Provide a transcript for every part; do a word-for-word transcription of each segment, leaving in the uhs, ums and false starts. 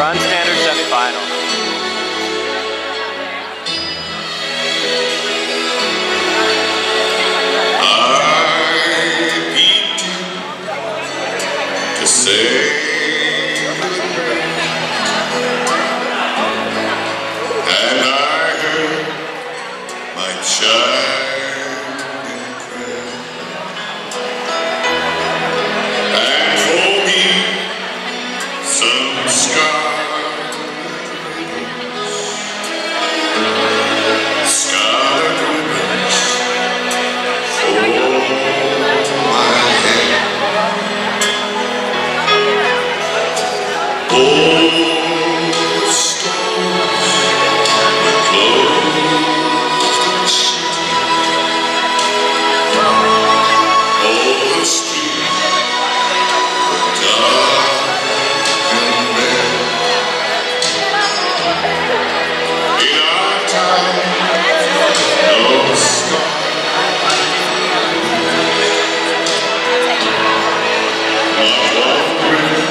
Bronze standard semifinal. To say and I heard my child cry, and for me some scarlet ribbons, scarlet ribbons for my head. Old stores were closed and shut. All the streets were dark and bare. In our town, no star, not one ribbon.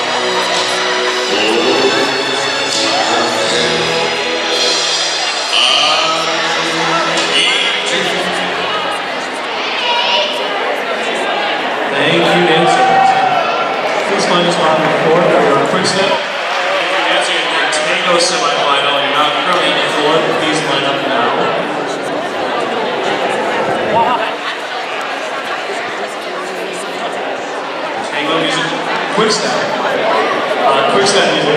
Thank you, dancers. Please find a spot on the floor for your quick step. If you're dancing in your tango semifinal, you're not currently on the floor, please line up now. Tango music, quick step. Uh, quick step music.